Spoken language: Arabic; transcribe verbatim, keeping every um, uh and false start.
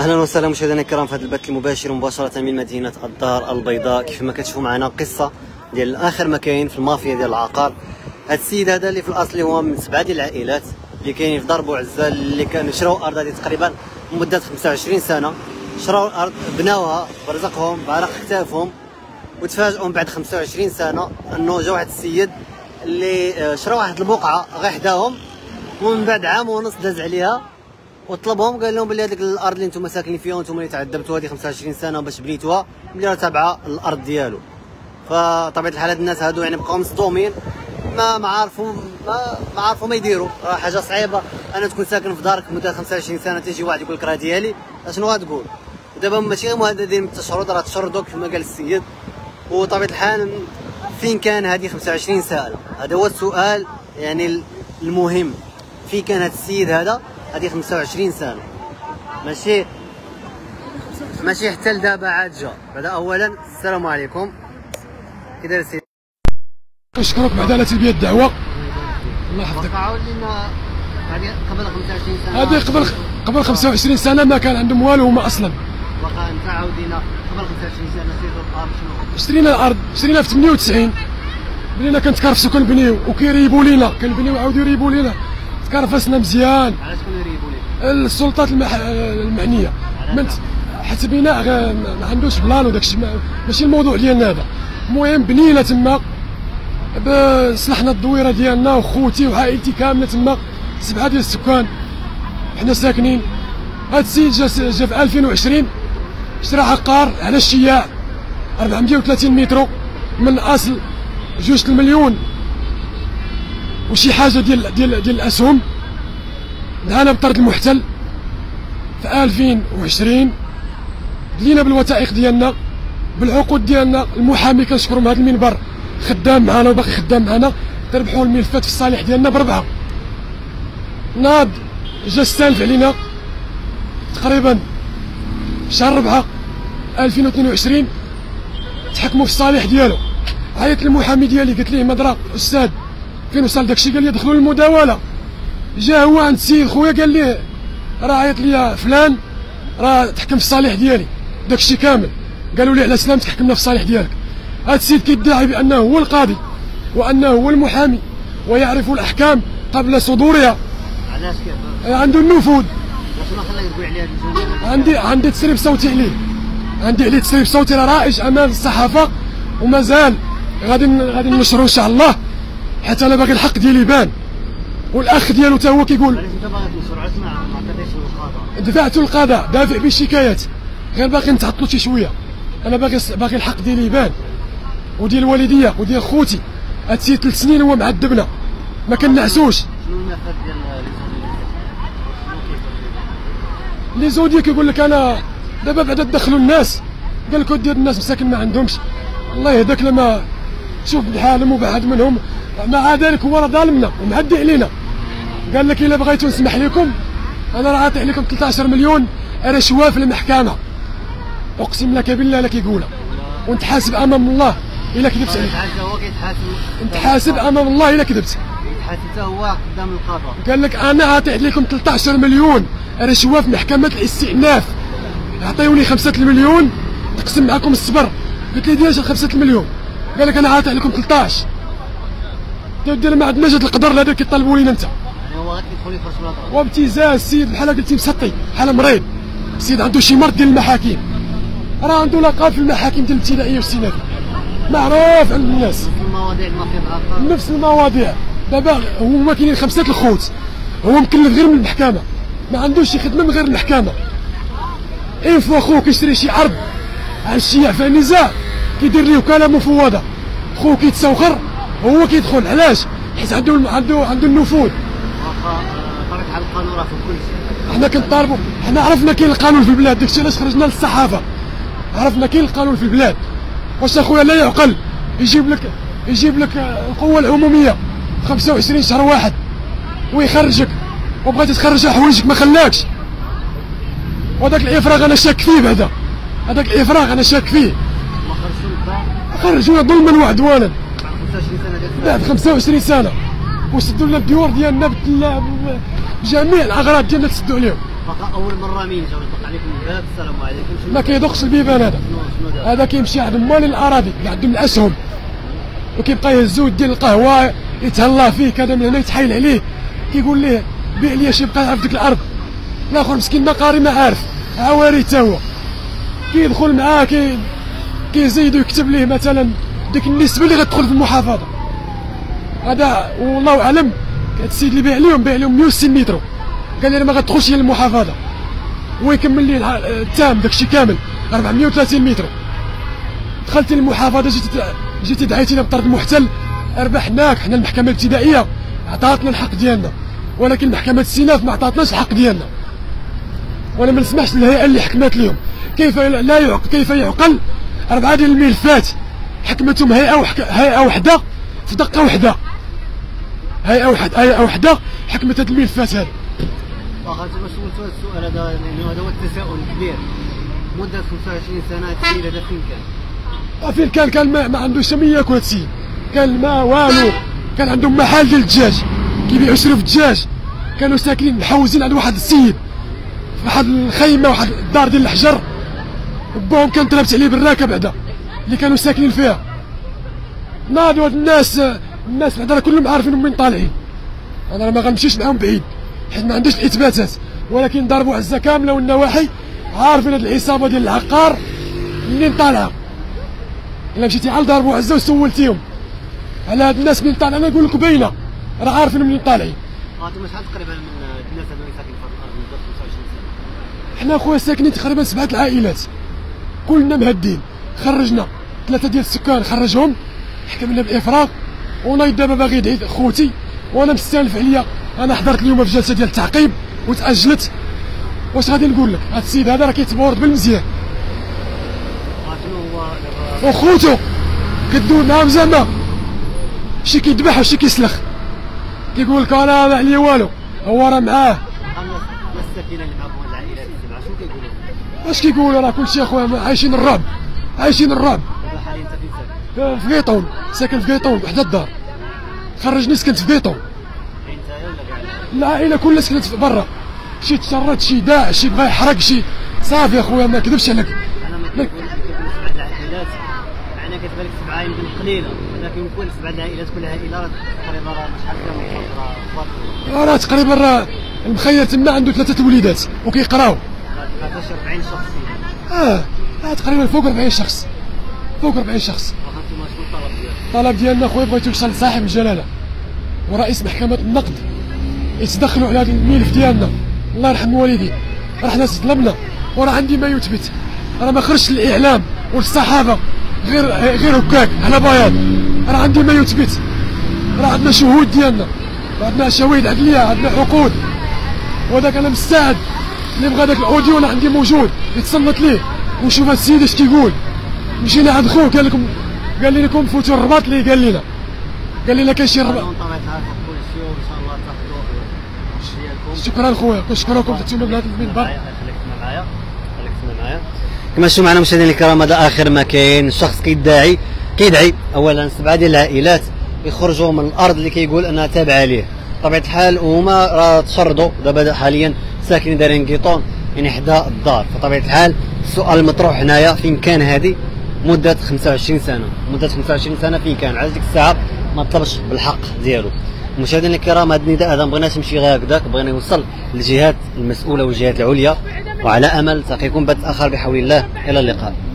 اهلا وسهلا مشاهدينا الكرام في هذا البث المباشر مباشره من مدينه الدار البيضاء. كيف ما كتشوفوا معنا قصه ديال اخر ما كاين في المافيا ديال العقار. هذا السيد هذا اللي في الاصل هو من سبعه ديال العائلات اللي كاينين في دار بوعزال، اللي كانوا شراو ارض هذه تقريبا مده خمسة وعشرين سنه. شراو الارض بناوها برزقهم بعرق كتافهم، وتفاجئوا بعد خمسة وعشرين سنه انه جا واحد السيد اللي شرا واحد البقعه غير حداهم، ومن بعد عام ونص داز عليها وطلبهم قال لهم بلي هذيك الارض اللي انتم ساكنين فيها وانتم اللي تعذبتوا هذه خمسة وعشرين سنه باش بنيتوها بلي راه تابعه الارض ديالو. فطبيعه الحال هاد الناس هادو يعني بقاو مصدومين، ما ما عارفوا ما, ما عارفوا ما يديروا. راه حاجه صعيبه انا تكون ساكن في دارك مده خمسة وعشرين سنه تيجي واحد يقول لك راه ديالي، اشنو غتقول؟ ودابا ماشي غير مهددين بالتشرد، راه تشردوا كما قال السيد. وطبيعه الحال فين كان هذه خمسة وعشرين سنه؟ هذا هو السؤال يعني المهم، فين كان هذا السيد هذا هذه خمسة وعشرين سنه؟ ماشي ماشي حتى لدابا عاد جا. بعدا اولا السلام عليكم، كي داير السيد؟ نشكرك بعد على تلبيه الدعوه، الله يحفظك. وقعوا لنا هذه قبل خمسة وعشرين سنه، هذه قبل قبل خمسة وعشرين سنه ما كان عندهم والو هما اصلا. وقع انت عاودينا قبل خمسة وعشرين سنه شريتوا الارض شنو؟ شرينا الارض شرينا في ثمانية وتسعين، بدينا كنتكرفسوا كنبنيو وكيريبوا لينا، كنبنيو وعاودوا يريبوا لينا، تكرفسنا مزيان. علاش كانوا يريبوا لينا؟ السلطات المح... المعنيه من حتى بناء ما عندوش بلان وداك الشيء، ماشي الموضوع ديالنا هذا. المهم بنينا تما، صلحنا الدويره ديالنا وخوتي وعائلتي كامله تما، سبعه ديال السكان حنا ساكنين. هذا السيد جا جا في ألفين وعشرين شرا عقار على الشياع أربعمية وثلاثين متر من اصل جوج المليون وشي حاجه ديال ديال ديال الاسهم. دعانا بطرد المحتل في ألفين وعشرين، دلينا بالوثائق ديالنا بالعقود ديالنا. المحامي كنشكرو من هذا المنبر خدام معنا وباقي خدام معنا، تربحوا الملفات في الصالح ديالنا بربعه. ناض جا استانف علينا تقريبا شهر ربعه ألفين واثنين وعشرين، تحكموا في الصالح ديالو. عيط للمحامي ديالي قلت ليه مدرا استاذ فين وصل داكشي؟ قال لي دخلوا للمداوله. جا هو عند السيد خويا قال لي راه عيط لي فلان راه تحكم في الصالح ديالي داكشي كامل. قالوا لي على سلام تحكمنا في الصالح ديالك. هذا السيد كيدعي بانه هو القاضي وانه هو المحامي ويعرف الاحكام قبل صدورها. علاش كيف؟ عنده النفوذ. شنو خلاك تقول عليه هذا الجمله؟ عندي عندي تسريب صوتي عليه، عندي عليه تسريب صوتي راه رائج امام الصحافه، ومازال غادي غادي ننشرو ان شاء الله حتى انا باغي الحق ديالي يبان. والاخ ديالو حتى هو كيقول علاش انت باغي تنشر؟ علاش ما عطيتيش للقضاء؟ دفعت القضاء دافع بالشكايات، غير باغي نتعطلوا شي شويه. انا باغي باغي الحق ديالي يبان وديال الوالديه وديال خوتي. هاد السيد ثلاث سنين هو معذبنا ما كنعسوش. شنو المفاد ديال لي زوديا كيقول لك انا دابا بعدا تدخلوا الناس، قال لك ديال الناس مساكن ما عندهمش. الله يهداك لما شوف بحالهم وبعد منهم، مع ذلك هو راه ظالمنا ومعدي علينا. قال لك الا بغيتو نسمح لكم انا راه عاطي عليكم ثلاثة عشر مليون رشوه في المحكمه. اقسم لك بالله لا كيقولها، ونتحاسب امام الله الا كذبت عليك. هو كيتحاسب، نتحاسب امام الله الا كذبت. يتحاسب حتى هو قدام القضاء. قال لك انا عاطي عليكم ثلاثة عشر مليون رشوه في محكمه الاستئناف، عطيوني خمسة المليون تقسم معكم الصبر. قلت لي ديال خمسة المليون، قال لك انا عاطي عليكم ثلاثة عشر. دير ما عندناش هذا القدر هذا كيطالبوا لينا انت. يعني هو غيدخل يخرج من القضاء وابتزاز. السيد بحال قلتي مسطي، بحال مريض. السيد عنده شي مرض ديال المحاكم، راه عنده لقب في المحاكم ديال الابتدائيه والثانويه، معروف عند الناس. نفس المواضيع المافيا العقار، نفس المواضيع. دابا هما كاينين خمسه الخوت، هو مكلف غير من المحكمه، ما عندوش شي خدمه من غير المحكمه. اين فوا خوه كيشري شي عرض على الشياع في النزاع كيدير ليه وكاله مفوضه، خوه كيتسوخر وهو كيدخل. علاش؟ حيت عنده عنده عنده النفوذ. طريق على القانون راه في كل شيء. حنا كنطالبوا، حنا عرفنا كاين القانون في البلاد، داكشي علاش خرجنا للصحافه. عرفنا كاين القانون في البلاد. واش اخويا لا يعقل يجيب لك يجيب لك القوه العموميه خمسة وعشرين شهر واحد ويخرجك، وبغيتي تخرجها حوايجك ما خلاكش. وهذاك الافراغ انا شاك فيه، بعدا هذاك الافراغ انا شاك فيه. ما خرجتوا للدار؟ خرجونا ظلما وعدوانا خمسة وعشرين سنه ديال بعد خمسة وعشرين سنه، وسدوا لنا الديور ديالنا بجميع الاغراض ديالنا تسدوا عليهم. بقى اول مره مين جاو يطلق عليكم الباب السلام عليكم. ما كيدقش البيبان هذا. هذا كيمشي عند مال الاراضي اللي عندهم الاسهم وكيبقى يهزو يدير القهوه يتهلا فيه كذا من هنا يتحايل عليه كيقول ليه بيع لي شي بقى في ديك الارض. الاخر مسكين ما قاري ما عارف عواري تا هو كيدخل معاه كي كيزيدو يكتب ليه مثلا ديك النسبه اللي غتدخل في المحافظه. هذا والله اعلم هذا السيد اللي بيع لهم بيع لهم مية وستين متر قال لي ما غتدخلش هي المحافظه ويكمل لي التام داكشي كامل أربعمية وثلاثين متر. دخلت للمحافظه جيت جيت دعيتينا بطرد المحتل ربحناك حنا المحكمه الابتدائيه عطاتنا الحق ديالنا ولكن محكمه السيناف ما عطاتناش الحق ديالنا. وانا ما نسمحش للهيئه اللي حكمت لهم كيف لا يعقل كيف يعقل اربعه ديال الملفات حكمتهم هيئه وحك... هيئه وحده في دقه وحده. هيئه وحده هيئه وحده حكمت هاد الملفات هذه. واخا انت سولت هذا السؤال هذا لانه هذا هو التساؤل الكبير. مده خمسة وعشرين سنه هذا السيد هذا فين كان؟ فين كان؟ كان ما, ما عنده سميه ياكل هاد السيد. كان ما والو. كان عندهم محل ديال الدجاج كيبيعوا يشريو في الدجاج. كانوا ساكنين محوزين عند واحد السيد في واحد الخيمه واحد الدار ديال الحجر. باهم كان طلبت عليه بالراكه بعدا اللي كانوا ساكنين فيها. ناضوا هاد الناس الناس بعدا كلهم عارفين من طالعين. انا ما غنمشيش معاهم بعيد حيت ما عنديش الاثباتات ولكن ضربوا عزه كامله والنواحي عارفين هاد العصابه ديال العقار منين طالعه. الا مشيتي على ضربوا عزه وسولتيهم على هاد الناس منين طالعه انا نقول لك باينه راه عارفين منين طالعين. انتم شحال تقريبا من الناس هذو اللي ساكنين في هاد الارض مده خمسة وعشرين سنه؟ حنا خويا ساكنين تقريبا سبعه العائلات كلنا مهدين. خرجنا ثلاثه ديال السكان خرجهم حكمنا بالافراغ ونايض دابا باغي يدعي خوتي وانا مستانف عليا. انا حضرت اليوم في جلسه ديال التعقيب وتاجلت. واش غادي نقول لك هذا السيد هذا راه كيتبورد بالمزيان وخوتو كدور معاهم زعما شي كيذبح وشي كيسلخ كيقول لك انا ما عليا والو هو راه معاه. الناس الساكنه اللي معاهم العائلات السبعه شنو كيقولوا؟ اش كيقولوا راه كلشي اخويا عايشين الرعب عايشين الرعب. دابا حاليا انت فين ساكن؟ في قيطون ساكن في قيطون وحده الدار. خرجني سكنت في قيطون. انت ولا كاع العائله كلها سكنت في برا. شي تشرد شي داع شي بغى يحرق شي صافي اخويا ما كذبش عليك. انا ما كنقول سبعه العائلات معناها كتبان لك سبعه يمكن قليله ولكن كل سبعه العائلات كل عائله راه تقريبا راه شحال فيهم راه تقريبا راه المخير تما عنده ثلاثه وليدات وكيقراو. هذا أربعين شخص. اه اه تقريبا فوق أربعين شخص فوق أربعين شخص. واخا انتم شنو الطلب ديالكم؟ الطلب ديالنا خويا بغيتو نوصل لصاحب الجلاله ورئيس محكمه النقد يتدخلوا على هذا الملف ديالنا. الله يرحم والدي راه حنا ظلمنا وراه عندي ما يثبت. انا ما خرجتش للاعلام والصحافه غير غير هكاك على بياض. راه عندي ما يثبت. راه عندنا شهود ديالنا عندنا شواهد عدليه عندنا عقود وهذاك انا مستعد اللي بغى داك الاوديو انا عندي موجود يتصنت ليه ونشوف هاد السيد اش كيقول. مشينا عند خوه قال لكم قال لي لكم فوتوا الرباط اللي قال لنا قال لنا كاين شي رباط. شكرا خويا كنشكركم حتى من هذا المنبر. خليك تسمع معايا خليك تسمع معايا. كما شفتوا معنا مشاهدينا الكرام هذا اخر ما كاين. شخص كيدعي كيدعي اولا سبعه ديال العائلات يخرجوا من الارض اللي كيقول انها تابعه ليه. بطبيعه الحال هما راه تشردوا دابا حاليا ساكنين دايرين قيطون يعني حدا الدار. فطبيعه الحال السؤال المطروح هنايا فين كان هذه مده خمسة وعشرين سنه مده خمسة وعشرين سنه فين كان؟ على ديك الساعه ما طلبش بالحق ديالو. مشاهدينا الكرام هذا النداء هذا ما بغيناش نمشي غير هكذاك بغينا يوصل للجهات المسؤوله والجهات العليا وعلى امل تلقيكم بث اخر بحول الله. الى اللقاء.